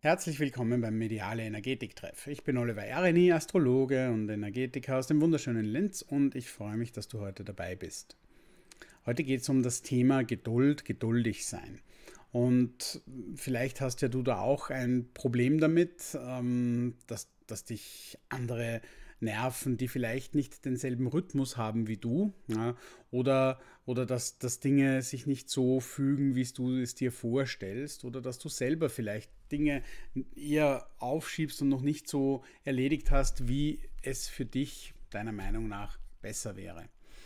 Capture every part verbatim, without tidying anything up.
Herzlich willkommen beim Mediale Energetik-Treff. Ich bin Oliver Ereni, Astrologe und Energetiker aus dem wunderschönen Linz und ich freue mich, dass du heute dabei bist. Heute geht es um das Thema Geduld, geduldig sein. Und vielleicht hast ja du da auch ein Problem damit, ähm, dass, dass dich andere nerven, die vielleicht nicht denselben Rhythmus haben wie du, ja, oder, oder dass, dass Dinge sich nicht so fügen, wie du es dir vorstellst, oder dass du selber vielleicht Dinge eher aufschiebst und noch nicht so erledigt hast, wie es für dich deiner Meinung nach besser wäre.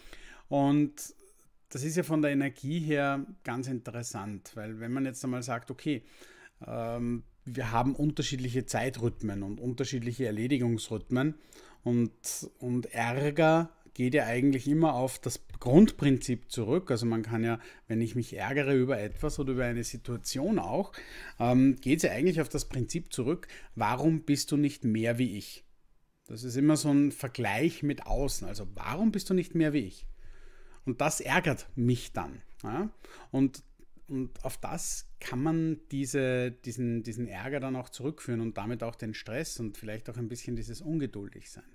Und das ist ja von der Energie her ganz interessant, weil wenn man jetzt einmal sagt, okay, ähm, wir haben unterschiedliche Zeitrhythmen und unterschiedliche Erledigungsrhythmen und, und Ärger geht ja eigentlich immer auf das Grundprinzip zurück. Also man kann ja, wenn ich mich ärgere über etwas oder über eine Situation auch, ähm, geht es ja eigentlich auf das Prinzip zurück, warum bist du nicht mehr wie ich? Das ist immer so ein Vergleich mit außen. Also warum bist du nicht mehr wie ich? Und das ärgert mich dann. Ja? Und, und auf das kann man diese, diesen, diesen Ärger dann auch zurückführen und damit auch den Stress und vielleicht auch ein bisschen dieses Ungeduldigsein.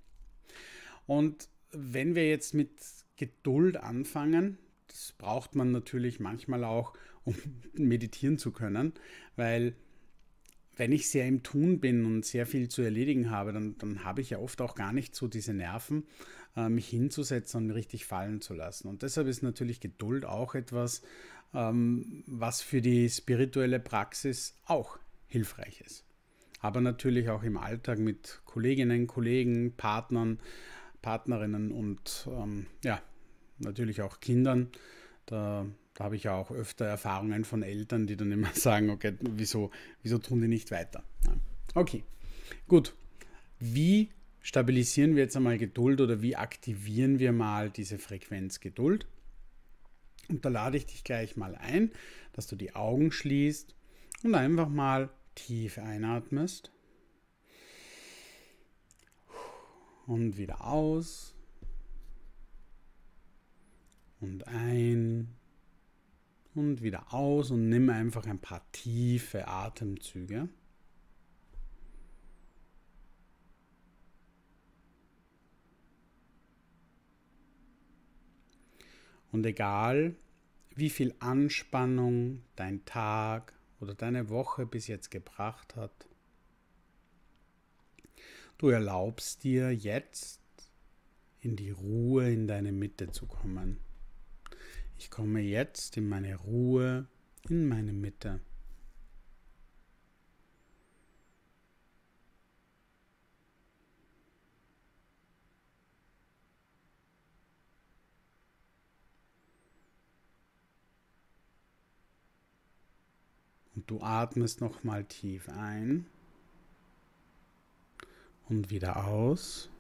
Und wenn wir jetzt mit Geduld anfangen, das braucht man natürlich manchmal auch, um meditieren zu können, weil wenn ich sehr im Tun bin und sehr viel zu erledigen habe, dann, dann habe ich ja oft auch gar nicht so diese Nerven, äh, mich hinzusetzen und mich richtig fallen zu lassen. Und deshalb ist natürlich Geduld auch etwas, ähm, was für die spirituelle Praxis auch hilfreich ist. Aber natürlich auch im Alltag mit Kolleginnen, Kollegen, Partnern, Partnerinnen und ähm, ja, natürlich auch Kindern. Da, da habe ich ja auch öfter Erfahrungen von Eltern, die dann immer sagen, okay, wieso, wieso tun die nicht weiter? Ja. Okay, gut. Wie stabilisieren wir jetzt einmal Geduld oder wie aktivieren wir mal diese Frequenz Geduld? Und da lade ich dich gleich mal ein, dass du die Augen schließt und einfach mal tief einatmest und wieder aus und ein und wieder aus und nimm einfach ein paar tiefe Atemzüge. Und egal, wie viel Anspannung dein Tag oder deine Woche bis jetzt gebracht hat, du erlaubst dir jetzt in die Ruhe in deine Mitte zu kommen. Ich komme jetzt in meine Ruhe, in meine Mitte. Und du atmest nochmal tief ein und wieder aus.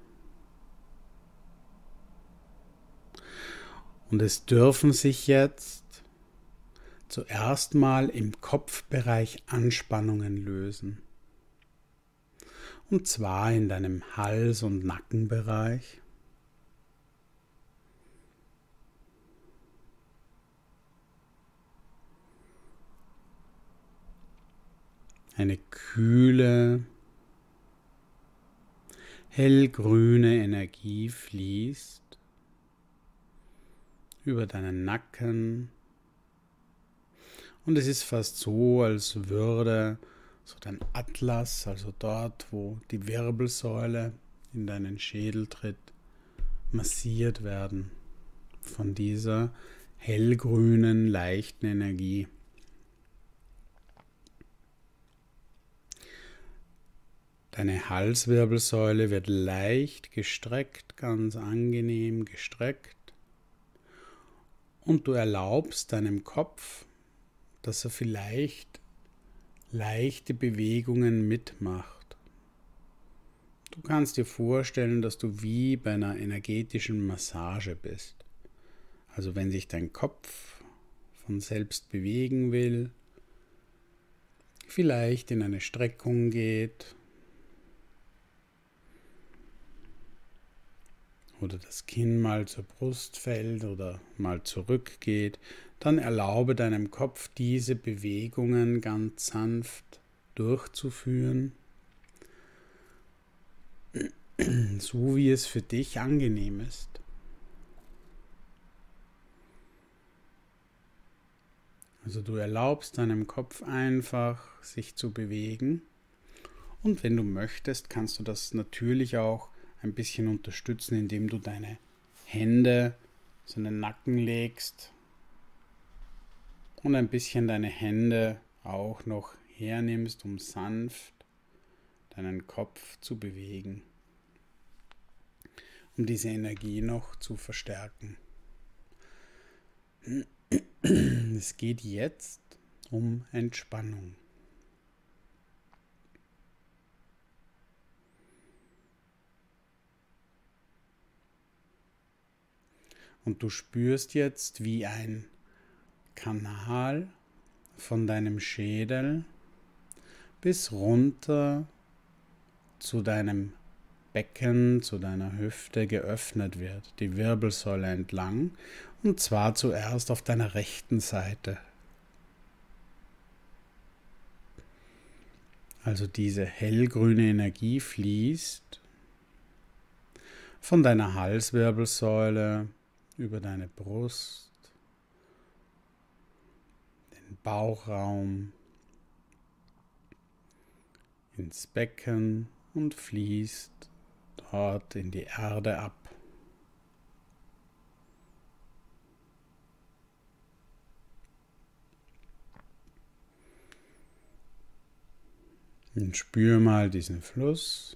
Und es dürfen sich jetzt zuerst mal im Kopfbereich Anspannungen lösen. Und zwar in deinem Hals- und Nackenbereich. Eine kühle, hellgrüne Energie fließt über deinen Nacken. Und es ist fast so, als würde so dein Atlas, also dort, wo die Wirbelsäule in deinen Schädel tritt, massiert werden von dieser hellgrünen, leichten Energie. Deine Halswirbelsäule wird leicht gestreckt, ganz angenehm gestreckt. Und du erlaubst deinem Kopf, dass er vielleicht leichte Bewegungen mitmacht. Du kannst dir vorstellen, dass du wie bei einer energetischen Massage bist. Also wenn sich dein Kopf von selbst bewegen will, vielleicht in eine Streckung geht oder das Kinn mal zur Brust fällt oder mal zurückgeht, dann erlaube deinem Kopf diese Bewegungen ganz sanft durchzuführen, so wie es für dich angenehm ist. Also du erlaubst deinem Kopf einfach, sich zu bewegen. Und wenn du möchtest, kannst du das natürlich auch ein bisschen unterstützen, indem du deine Hände so in den Nacken legst und ein bisschen deine Hände auch noch hernimmst, um sanft deinen Kopf zu bewegen, um diese Energie noch zu verstärken. Es geht jetzt um Entspannung. Und du spürst jetzt, wie ein Kanal von deinem Schädel bis runter zu deinem Becken, zu deiner Hüfte geöffnet wird, die Wirbelsäule entlang, und zwar zuerst auf deiner rechten Seite. Also diese hellgrüne Energie fließt von deiner Halswirbelsäule über deine Brust, den Bauchraum, ins Becken und fließt dort in die Erde ab. Und spür mal diesen Fluss.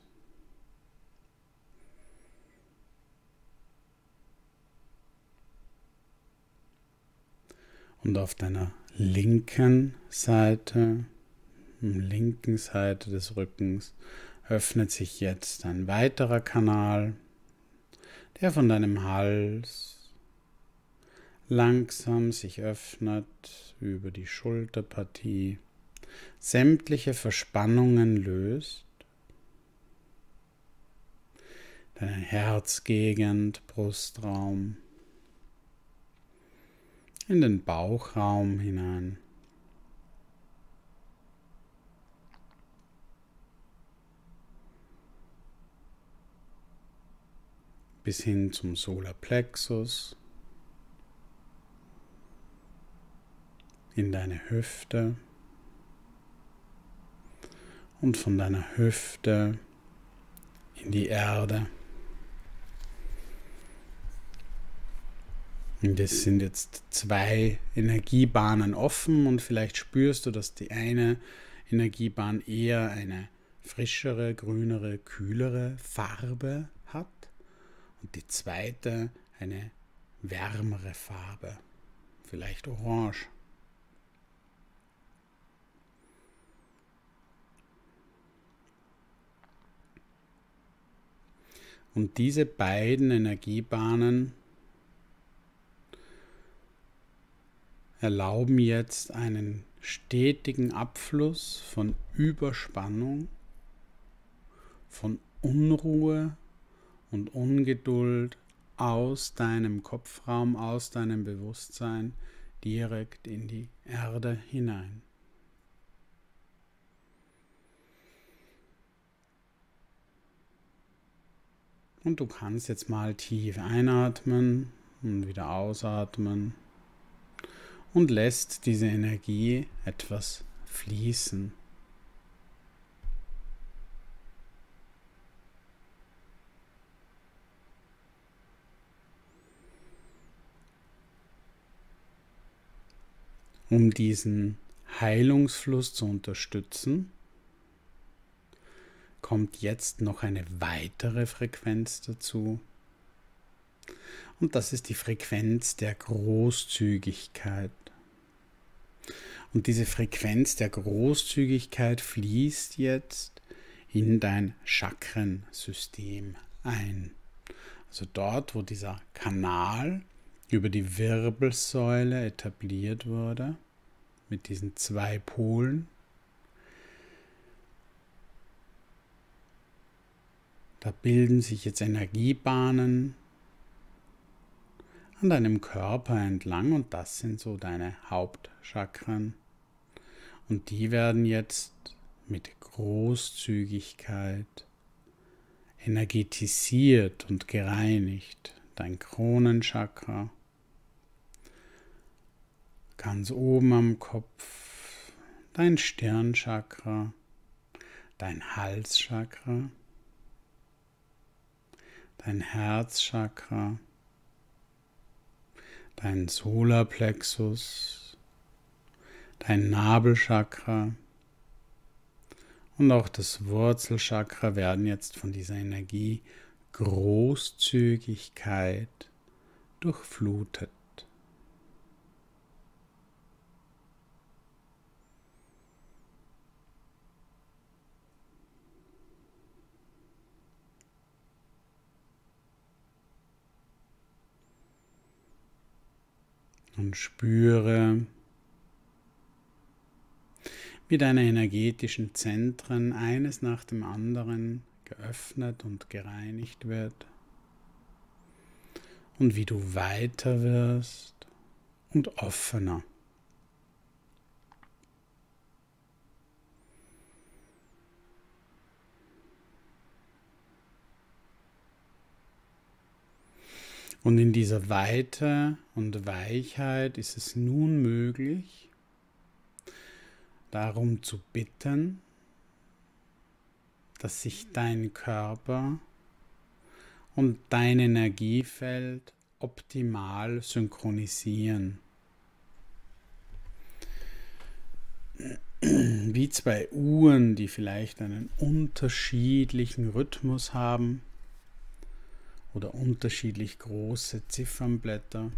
Und auf deiner linken Seite, am linken Seite des Rückens, öffnet sich jetzt ein weiterer Kanal, der von deinem Hals langsam sich öffnet über die Schulterpartie, sämtliche Verspannungen löst, deine Herzgegend, Brustraum, in den Bauchraum hinein. Bis hin zum Solarplexus, in deine Hüfte und von deiner Hüfte in die Erde. Und es sind jetzt zwei Energiebahnen offen und vielleicht spürst du, dass die eine Energiebahn eher eine frischere, grünere, kühlere Farbe hat und die zweite eine wärmere Farbe, vielleicht orange. Und diese beiden Energiebahnen erlauben jetzt einen stetigen Abfluss von Überspannung, von Unruhe und Ungeduld aus deinem Kopfraum, aus deinem Bewusstsein direkt in die Erde hinein. Und du kannst jetzt mal tief einatmen und wieder ausatmen und lässt diese Energie etwas fließen. Um diesen Heilungsfluss zu unterstützen, kommt jetzt noch eine weitere Frequenz dazu. Und das ist die Frequenz der Großzügigkeit. Und diese Frequenz der Großzügigkeit fließt jetzt in dein Chakrensystem ein. Also dort, wo dieser Kanal über die Wirbelsäule etabliert wurde, mit diesen zwei Polen. Da bilden sich jetzt Energiebahnen an deinem Körper entlang und das sind so deine Hauptchakren. Und die werden jetzt mit Großzügigkeit energetisiert und gereinigt. Dein Kronenchakra, ganz oben am Kopf, dein Stirnchakra, dein Halschakra, dein Herzchakra, dein Solarplexus, dein Nabelchakra und auch das Wurzelchakra werden jetzt von dieser Energie Großzügigkeit durchflutet. Und spüre, wie deine energetischen Zentren eines nach dem anderen geöffnet und gereinigt wird und wie du weiter wirst und offener. Und in dieser Weite und Weichheit ist es nun möglich, darum zu bitten, dass sich dein Körper und dein Energiefeld optimal synchronisieren. Wie zwei Uhren, die vielleicht einen unterschiedlichen Rhythmus haben oder unterschiedlich große Ziffernblätter.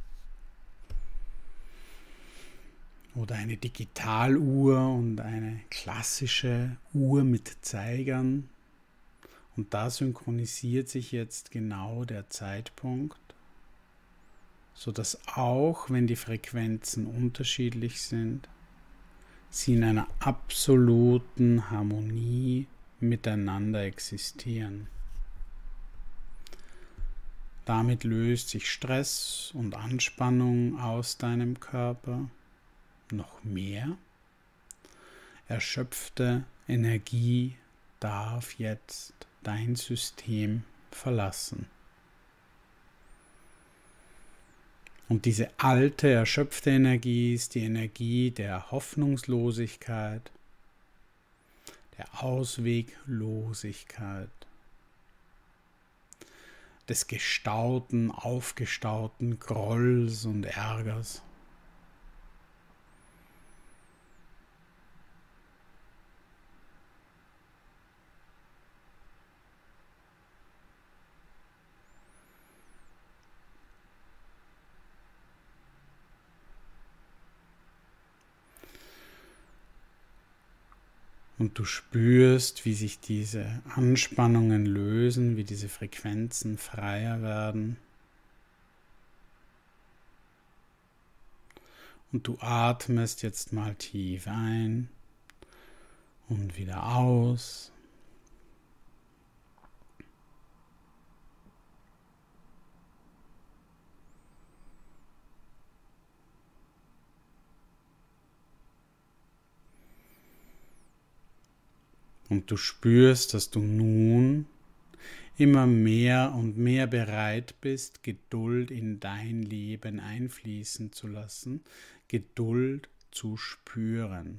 Oder eine Digitaluhr und eine klassische Uhr mit Zeigern. Und da synchronisiert sich jetzt genau der Zeitpunkt, sodass auch wenn die Frequenzen unterschiedlich sind, sie in einer absoluten Harmonie miteinander existieren. Damit löst sich Stress und Anspannung aus deinem Körper. Noch mehr erschöpfte Energie darf jetzt dein System verlassen. Und diese alte, erschöpfte Energie ist die Energie der Hoffnungslosigkeit, der Ausweglosigkeit, des gestauten, aufgestauten Grolls und Ärgers. Und du spürst, wie sich diese Anspannungen lösen, wie diese Frequenzen freier werden. Und du atmest jetzt mal tief ein und wieder aus. Und du spürst, dass du nun immer mehr und mehr bereit bist, Geduld in dein Leben einfließen zu lassen, Geduld zu spüren.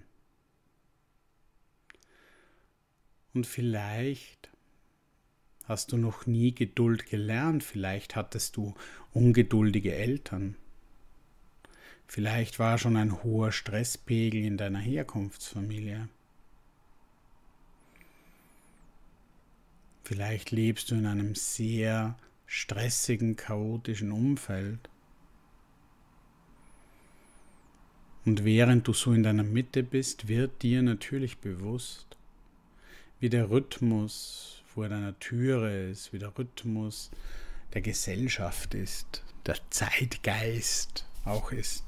Und vielleicht hast du noch nie Geduld gelernt, vielleicht hattest du ungeduldige Eltern. Vielleicht war schon ein hoher Stresspegel in deiner Herkunftsfamilie. Vielleicht lebst du in einem sehr stressigen, chaotischen Umfeld. Und während du so in deiner Mitte bist, wird dir natürlich bewusst, wie der Rhythmus vor deiner Türe ist, wie der Rhythmus der Gesellschaft ist, der Zeitgeist auch ist.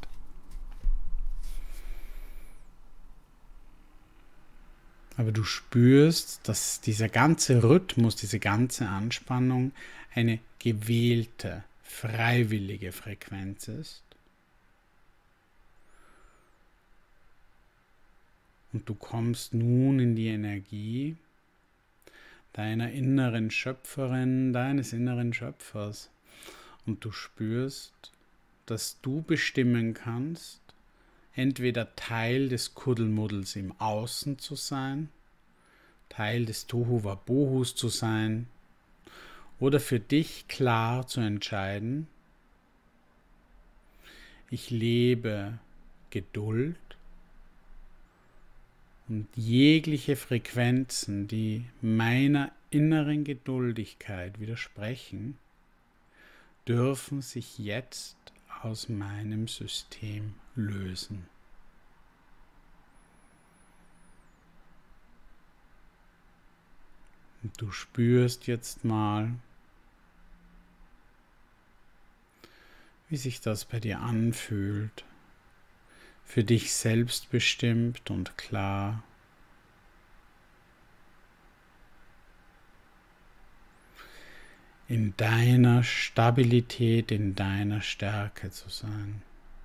Aber du spürst, dass dieser ganze Rhythmus, diese ganze Anspannung eine gewählte, freiwillige Frequenz ist. Und du kommst nun in die Energie deiner inneren Schöpferin, deines inneren Schöpfers. Und du spürst, dass du bestimmen kannst, entweder Teil des Kuddelmuddels im Außen zu sein, Teil des Tohuwabohus zu sein, oder für dich klar zu entscheiden, ich lebe Geduld und jegliche Frequenzen, die meiner inneren Geduldigkeit widersprechen, dürfen sich jetzt aus meinem System lösen. Und du spürst jetzt mal, wie sich das bei dir anfühlt, für dich selbstbestimmt und klar. In deiner Stabilität, in deiner Stärke zu sein.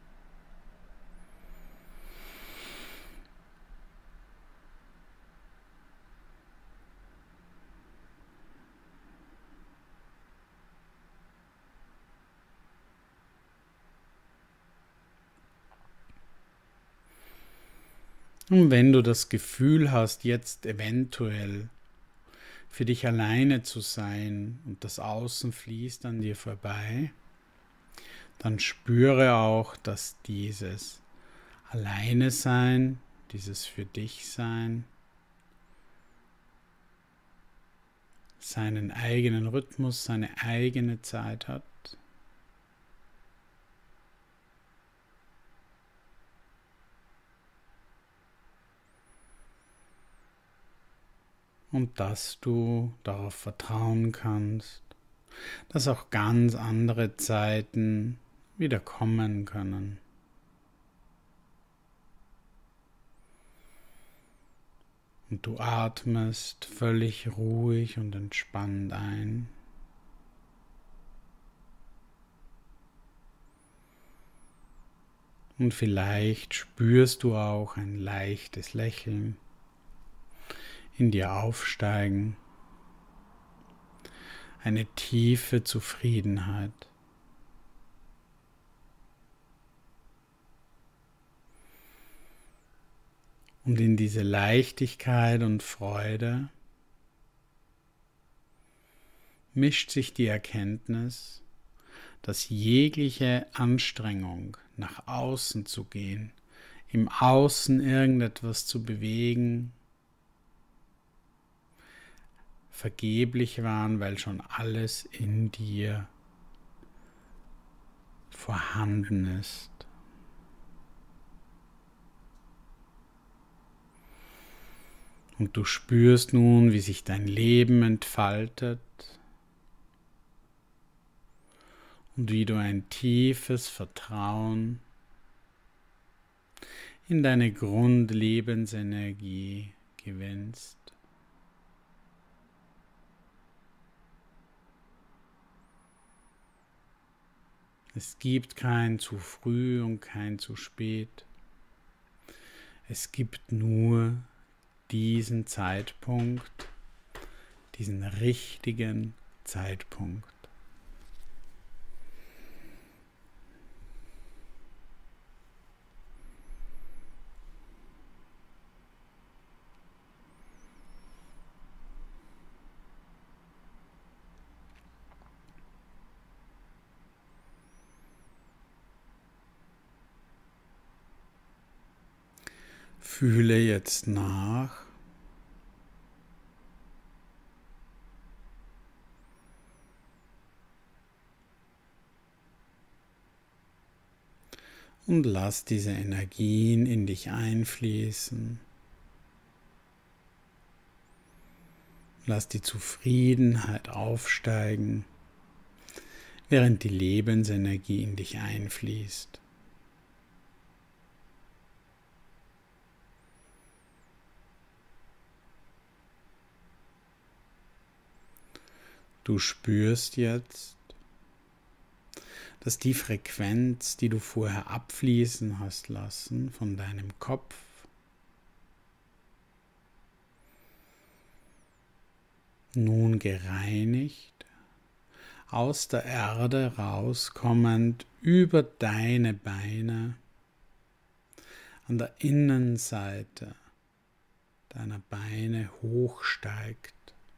Und wenn du das Gefühl hast, jetzt eventuell für dich alleine zu sein und das Außen fließt an dir vorbei, dann spüre auch, dass dieses Alleine sein, dieses für dich sein, seinen eigenen Rhythmus, seine eigene Zeit hat. Und dass du darauf vertrauen kannst, dass auch ganz andere Zeiten wieder kommen können. Und du atmest völlig ruhig und entspannt ein. Und vielleicht spürst du auch ein leichtes Lächeln in dir aufsteigen, eine tiefe Zufriedenheit. Und in diese Leichtigkeit und Freude mischt sich die Erkenntnis, dass jegliche Anstrengung, nach außen zu gehen, im Außen irgendetwas zu bewegen, vergeblich waren, weil schon alles in dir vorhanden ist. Und du spürst nun, wie sich dein Leben entfaltet und wie du ein tiefes Vertrauen in deine Grundlebensenergie gewinnst. Es gibt kein zu früh und kein zu spät. Es gibt nur diesen Zeitpunkt, diesen richtigen Zeitpunkt. Fühle jetzt nach, und lass diese Energien in dich einfließen. Lass die Zufriedenheit aufsteigen, während die Lebensenergie in dich einfließt. Du spürst jetzt, dass die Frequenz, die du vorher abfließen hast lassen von deinem Kopf, nun gereinigt, aus der Erde rauskommend über deine Beine an der Innenseite deiner Beine hochsteigt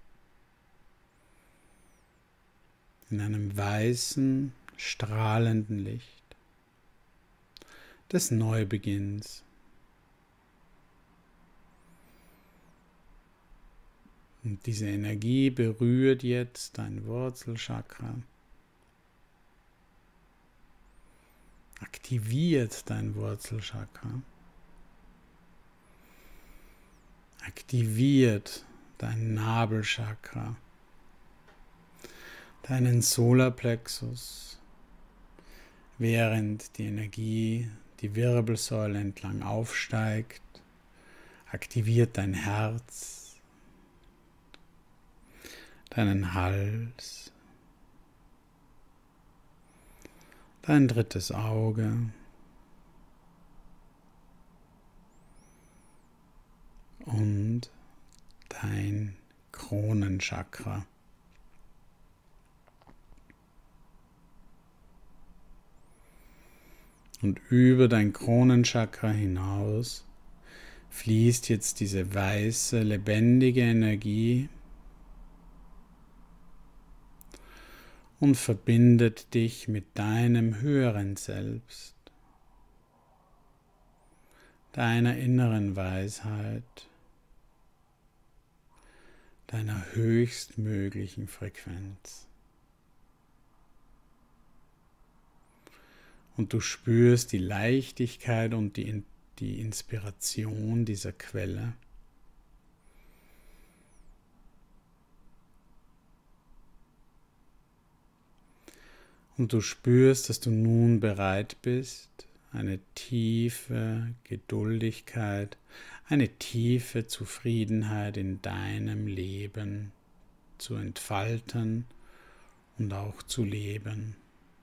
in einem weißen, strahlenden Licht des Neubeginns. Und diese Energie berührt jetzt dein Wurzelchakra, aktiviert dein Wurzelchakra, aktiviert dein Nabelchakra, deinen Solarplexus, während die Energie die Wirbelsäule entlang aufsteigt, aktiviert dein Herz, deinen Hals, dein drittes Auge und dein Kronenchakra. Und über dein Kronenchakra hinaus fließt jetzt diese weiße, lebendige Energie und verbindet dich mit deinem höheren Selbst, deiner inneren Weisheit, deiner höchstmöglichen Frequenz. Und du spürst die Leichtigkeit und die, die Inspiration dieser Quelle. Und du spürst, dass du nun bereit bist, eine tiefe Geduldigkeit, eine tiefe Zufriedenheit in deinem Leben zu entfalten und auch zu leben.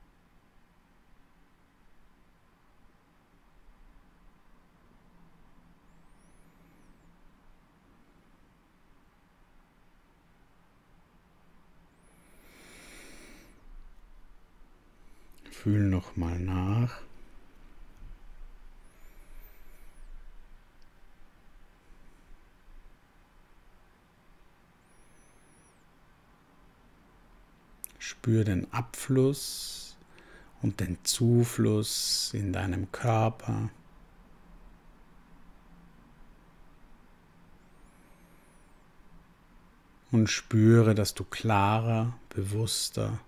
Fühl noch mal nach. Spür den Abfluss und den Zufluss in deinem Körper. Und spüre, dass du klarer, bewusster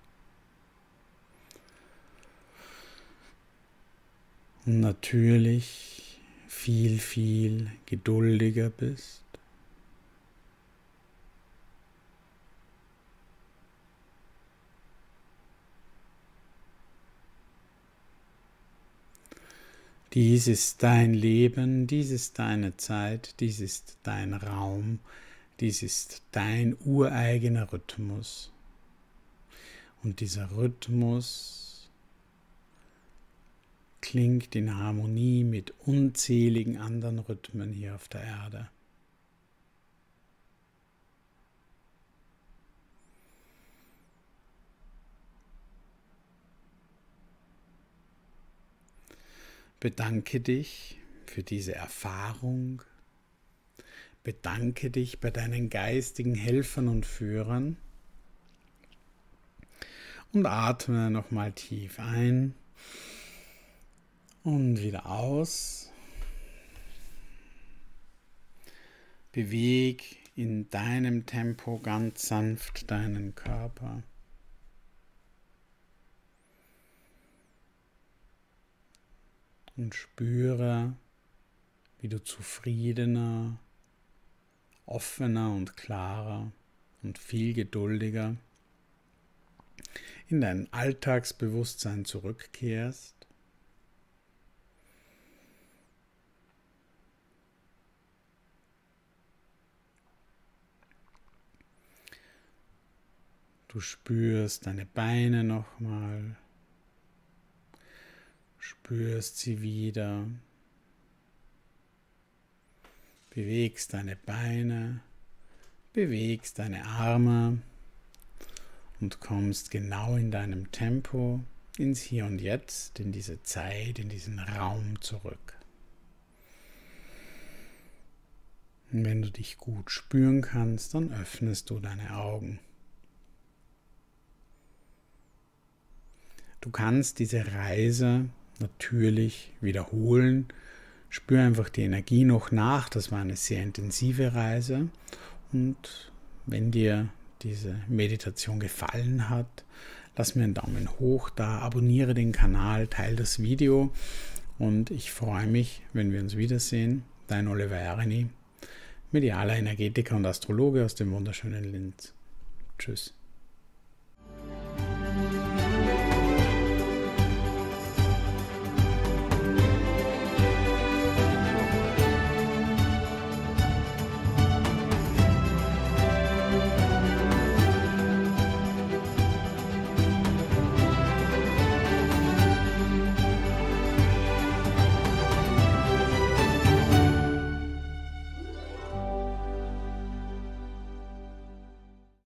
und natürlich viel, viel geduldiger bist. Dies ist dein Leben, dies ist deine Zeit, dies ist dein Raum, dies ist dein ureigener Rhythmus. Und dieser Rhythmus klingt in Harmonie mit unzähligen anderen Rhythmen hier auf der Erde. Bedanke dich für diese Erfahrung. Bedanke dich bei deinen geistigen Helfern und Führern. Und atme nochmal tief ein und wieder aus. Beweg in deinem Tempo ganz sanft deinen Körper. Und spüre, wie du zufriedener, offener und klarer und viel geduldiger in dein Alltagsbewusstsein zurückkehrst. Du spürst deine Beine nochmal. Spürst sie wieder, bewegst deine Beine, bewegst deine Arme und kommst genau in deinem Tempo ins Hier und Jetzt, in diese Zeit, in diesen Raum zurück. Und wenn du dich gut spüren kannst, dann öffnest du deine Augen. Du kannst diese Reise natürlich wiederholen. Spür einfach die Energie noch nach. Das war eine sehr intensive Reise. Und wenn dir diese Meditation gefallen hat, lass mir einen Daumen hoch da, abonniere den Kanal, teile das Video und ich freue mich, wenn wir uns wiedersehen. Dein Oliver Jareni, medialer Energetiker und Astrologe aus dem wunderschönen Linz. Tschüss.